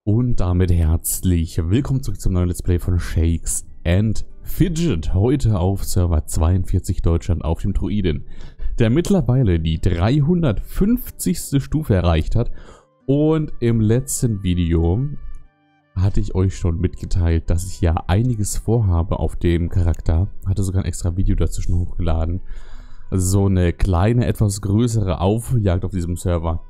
Und damit herzlich willkommen zurück zum neuen Let's Play von Shakes and Fidget. Heute auf Server 42 Deutschland auf dem Druiden, der mittlerweile die 350. Stufe erreicht hat. Und im letzten Video hatte ich euch schon mitgeteilt, dass ich ja einiges vorhabe auf dem Charakter. Hatte sogar ein extra Video dazu schon hochgeladen. Also so eine kleine, etwas größere Aufholjagd auf diesem Server.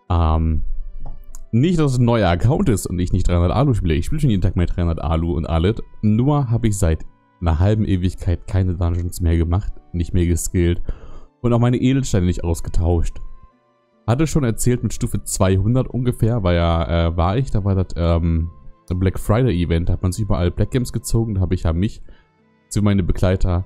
Nicht, dass es ein neuer Account ist und ich nicht 300 Alu spiele. Ich spiele schon jeden Tag mit 300 Alu und alles. Nur habe ich seit einer halben Ewigkeit keine Dungeons mehr gemacht, nicht mehr geskillt und auch meine Edelsteine nicht ausgetauscht. Hatte schon erzählt, mit Stufe 200 ungefähr, da war das Black Friday Event, da hat man sich überall Black Gems gezogen, da habe ich ja mich zu meine Begleiter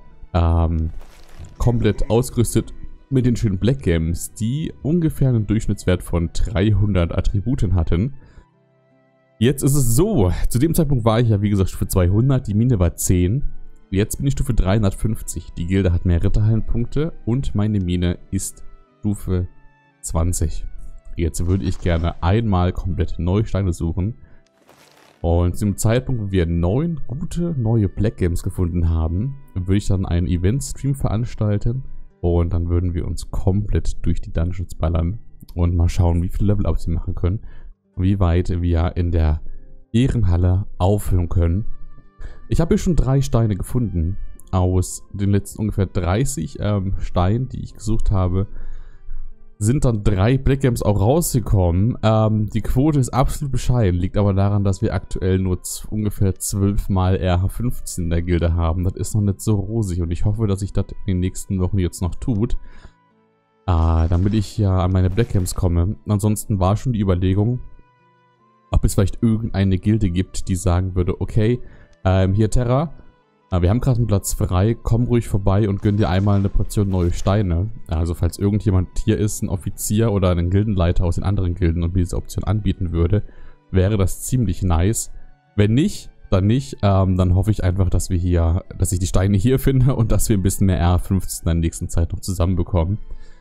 komplett ausgerüstet mit den schönen Black Gems, die ungefähr einen Durchschnittswert von 300 Attributen hatten. Jetzt ist es so, zu dem Zeitpunkt war ich ja wie gesagt Stufe 200, die Mine war 10. Jetzt bin ich Stufe 350, die Gilde hat mehr Ritterhallenpunkte und meine Mine ist Stufe 20. Jetzt würde ich gerne einmal komplett neue Steine suchen. Und zum Zeitpunkt, wo wir 9 gute neue Black Gems gefunden haben, würde ich dann einen Event-Stream veranstalten. Und dann würden wir uns komplett durch die Dungeons ballern und mal schauen, wie viele Level-Ups wir machen können. Wie weit wir in der Ehrenhalle aufhören können. Ich habe hier schon 3 Steine gefunden. Aus den letzten ungefähr 30 Steinen, die ich gesucht habe, sind dann 3 Black Gems auch rausgekommen. Die Quote ist absolut bescheiden, liegt aber daran, dass wir aktuell nur ungefähr 12 mal RH15 in der Gilde haben. Das ist noch nicht so rosig und ich hoffe, dass sich das in den nächsten Wochen jetzt noch tut. Damit ich ja an meine Black Gems komme. Ansonsten war schon die Überlegung, ob es vielleicht irgendeine Gilde gibt, die sagen würde, okay, hier Terra, wir haben gerade einen Platz frei, komm ruhig vorbei und gönn dir einmal eine Portion neue Steine. Also falls irgendjemand hier ist, ein Offizier oder ein Gildenleiter aus den anderen Gilden und mir diese Option anbieten würde, wäre das ziemlich nice. Wenn nicht, dann nicht. Dann hoffe ich einfach, dass ich die Steine hier finde und dass wir ein bisschen mehr R15 in der nächsten Zeit noch zusammenbekommen.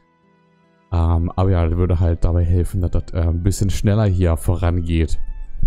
Aber ja, das würde halt dabei helfen, dass das ein bisschen schneller hier vorangeht.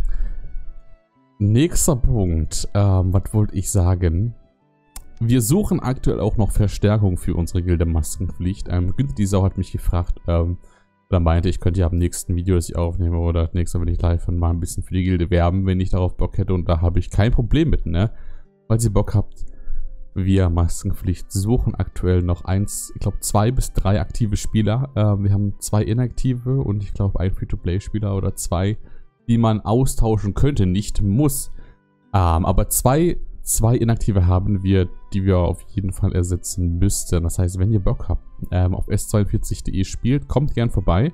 Nächster Punkt, was wollte ich sagen? Wir suchen aktuell auch noch Verstärkung für unsere Gilde Maskenpflicht. Günther die Sau hat mich gefragt, oder meinte, ich könnte ja am nächsten Video, das ich aufnehme, oder nächstes Mal, wenn ich live bin, mal ein bisschen für die Gilde werben, wenn ich darauf Bock hätte. Und da habe ich kein Problem mit, ne? Falls ihr Bock habt, wir Maskenpflicht suchen aktuell noch ich glaube 2 bis 3 aktive Spieler. Wir haben 2 inaktive und ich glaube ein Free-to-Play-Spieler oder 2, die man austauschen könnte, nicht muss. Aber zwei inaktive haben wir, die wir auf jeden Fall ersetzen müssten. Das heißt, wenn ihr Bock habt, auf s42.de spielt, kommt gern vorbei.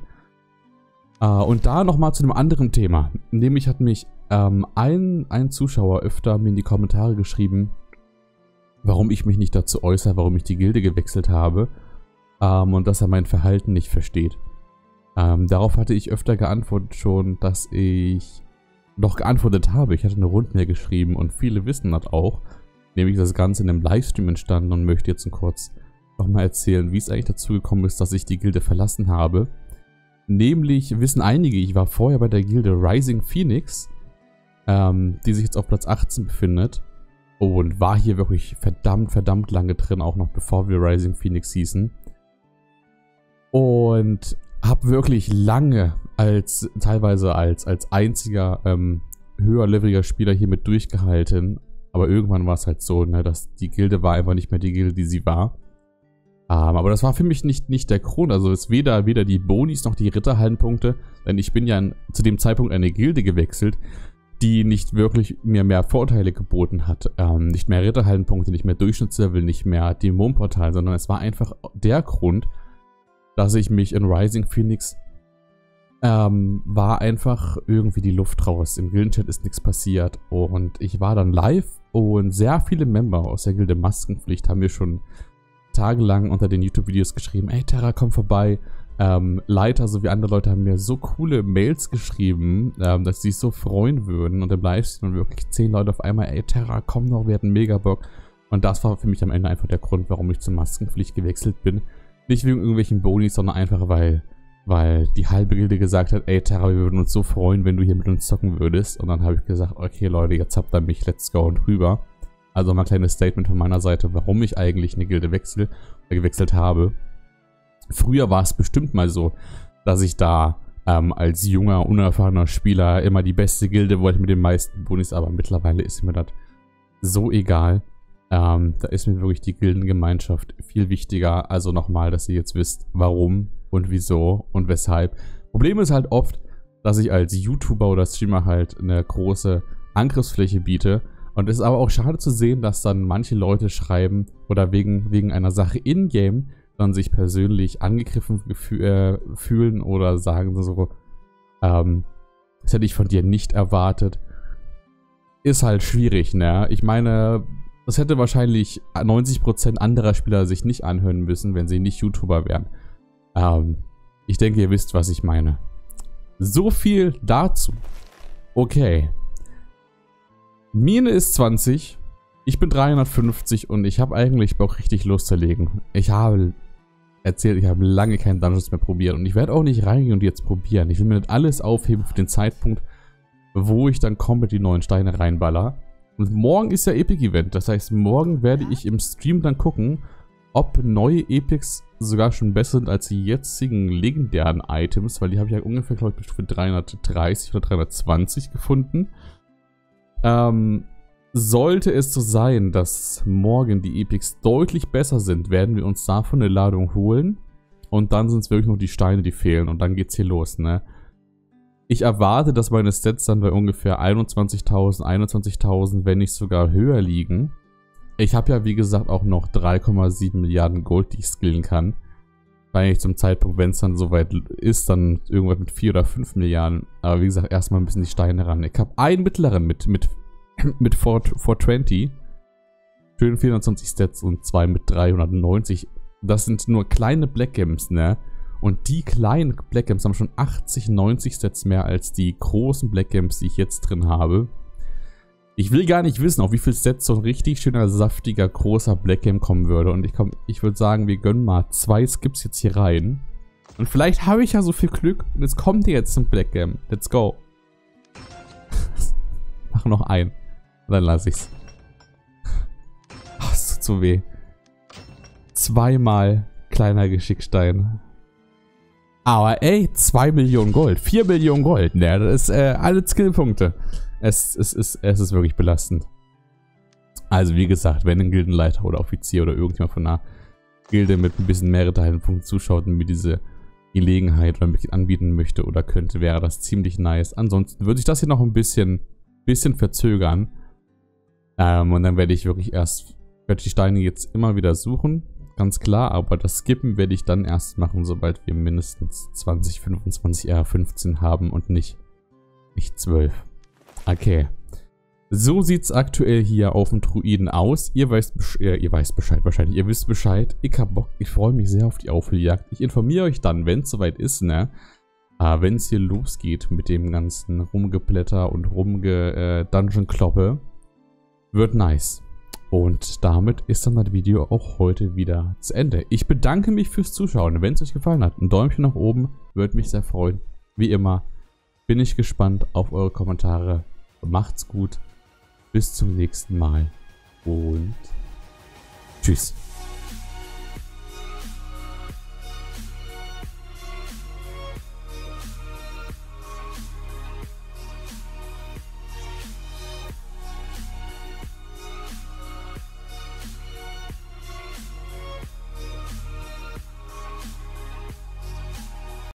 Und da nochmal zu einem anderen Thema. Nämlich hat mich ein Zuschauer öfter mir in die Kommentare geschrieben, warum ich mich nicht dazu äußere, warum ich die Gilde gewechselt habe. Und dass er mein Verhalten nicht versteht. Darauf hatte ich öfter geantwortet schon, dass ich noch geantwortet habe. Ich hatte eine Rundmail geschrieben und viele wissen das auch. Nämlich das Ganze in einem Livestream entstanden und möchte jetzt kurz nochmal erzählen, wie es eigentlich dazu gekommen ist, dass ich die Gilde verlassen habe. Nämlich wissen einige, ich war vorher bei der Gilde Rising Phoenix, die sich jetzt auf Platz 18 befindet. Und war hier wirklich verdammt lange drin, auch noch bevor wir Rising Phoenix hießen. Und habe wirklich lange teilweise als einziger höherleveliger Spieler hier mit durchgehalten. Aber irgendwann war es halt so, ne, dass die Gilde war einfach nicht mehr die Gilde, die sie war. Aber das war für mich nicht der Grund. Also es ist weder die Bonis noch die Ritterhallenpunkte. Denn ich bin ja zu dem Zeitpunkt eine Gilde gewechselt, die nicht wirklich mir mehr Vorteile geboten hat. Nicht mehr Ritterhallenpunkte, nicht mehr Durchschnittslevel, nicht mehr Dämonenportal, sondern es war einfach der Grund, dass ich mich in Rising Phoenix war einfach irgendwie die Luft raus. Im Gildenchat ist nichts passiert und ich war dann live und sehr viele Member aus der Gilde Maskenpflicht haben mir schon tagelang unter den YouTube-Videos geschrieben, ey Terra, komm vorbei. Leiter sowie andere Leute haben mir so coole Mails geschrieben, dass sie sich so freuen würden und im Livestream wirklich 10 Leute auf einmal, ey Terra, komm noch, wir hatten mega Bock. Und das war für mich am Ende einfach der Grund, warum ich zur Maskenpflicht gewechselt bin. Nicht wegen irgendwelchen Bonis, sondern einfach, weil weil die halbe Gilde gesagt hat, ey Terra, wir würden uns so freuen, wenn du hier mit uns zocken würdest. Und dann habe ich gesagt, okay Leute, jetzt habt ihr mich, let's go und rüber. Also mal ein kleines Statement von meiner Seite, warum ich eigentlich eine Gilde gewechselt habe. Früher war es bestimmt mal so, dass ich da als junger, unerfahrener Spieler immer die beste Gilde wollte mit den meisten Bonis, aber mittlerweile ist mir das so egal. Da ist mir wirklich die Gildengemeinschaft viel wichtiger. Also nochmal, dass ihr jetzt wisst, warum und wieso und weshalb. Problem ist halt oft, dass ich als YouTuber oder Streamer halt eine große Angriffsfläche biete. Und es ist aber auch schade zu sehen, dass dann manche Leute schreiben oder wegen einer Sache in-game dann sich persönlich angegriffen fühlen oder sagen so, das hätte ich von dir nicht erwartet. Ist halt schwierig, ne? Ich meine, das hätte wahrscheinlich 90% anderer Spieler sich nicht anhören müssen, wenn sie nicht YouTuber wären. Ich denke, ihr wisst, was ich meine. So viel dazu. Okay. Mine ist 20. Ich bin 350 und ich habe eigentlich Bock, richtig loszulegen. Ich habe erzählt, ich habe lange keinen Dungeons mehr probiert und ich werde auch nicht reingehen und jetzt probieren. Ich will mir nicht alles aufheben für den Zeitpunkt, wo ich dann komplett die neuen Steine reinballer. Und morgen ist ja Epic-Event, das heißt, morgen werde ich im Stream dann gucken, ob neue Epics sogar schon besser sind als die jetzigen legendären Items, weil die habe ich ja ungefähr, glaube ich, für 330 oder 320 gefunden. Sollte es so sein, dass morgen die Epics deutlich besser sind, werden wir uns davon eine Ladung holen. Und dann sind es wirklich noch die Steine, die fehlen. Und dann geht's hier los, ne? Ich erwarte, dass meine Stats dann bei ungefähr 21.000, wenn nicht sogar höher liegen. Ich habe ja, wie gesagt, auch noch 3,7 Milliarden Gold, die ich skillen kann. Wahrscheinlich zum Zeitpunkt, wenn es dann soweit ist, dann irgendwas mit 4 oder 5 Milliarden. Aber wie gesagt, erstmal ein bisschen die Steine ran. Ich habe einen mittleren mit 420. Schön 420 Stats und 2 mit 390. Das sind nur kleine Black Gems, ne? Und die kleinen Black Gems haben schon 80, 90 Stats mehr als die großen Black Gems, die ich jetzt drin habe. Ich will gar nicht wissen, auf wie viel Stats so ein richtig schöner, saftiger, großer Black Gem kommen würde. Und ich würde sagen, wir gönnen mal 2 Skips jetzt hier rein. Und vielleicht habe ich ja so viel Glück und es kommt jetzt zum Black Gem. Let's go. Mach noch einen. Und dann lasse ich's. Oh, es tut so weh. 2-mal kleiner Geschickstein. Aber ey, 2 Millionen Gold. 4 Millionen Gold. Ne, das ist alle Skillpunkte. Es ist wirklich belastend. Also wie gesagt, wenn ein Gildenleiter oder Offizier oder irgendjemand von einer Gilde mit ein bisschen mehr Teilpunkten zuschaut und mir diese Gelegenheit oder mich anbieten möchte oder könnte, wäre das ziemlich nice. Ansonsten würde ich das hier noch ein bisschen verzögern. Und dann werde ich wirklich die Steine jetzt immer wieder suchen. Ganz klar, aber das Skippen werde ich dann erst machen, sobald wir mindestens 20, 25, 15 haben und nicht 12. Okay. So sieht's aktuell hier auf dem Druiden aus. Ihr wisst Bescheid wahrscheinlich. Ihr wisst Bescheid. Ich hab Bock. Ich freue mich sehr auf die Aufholjagd. Ich informiere euch dann, wenn es soweit ist, ne? Wenn es hier losgeht mit dem ganzen Rumgeblätter und Dungeon-Kloppe. Wird nice. Und damit ist dann das Video auch heute wieder zu Ende. Ich bedanke mich fürs Zuschauen. Wenn es euch gefallen hat, ein Däumchen nach oben. Würde mich sehr freuen. Wie immer bin ich gespannt auf eure Kommentare. Macht's gut. Bis zum nächsten Mal. Und tschüss.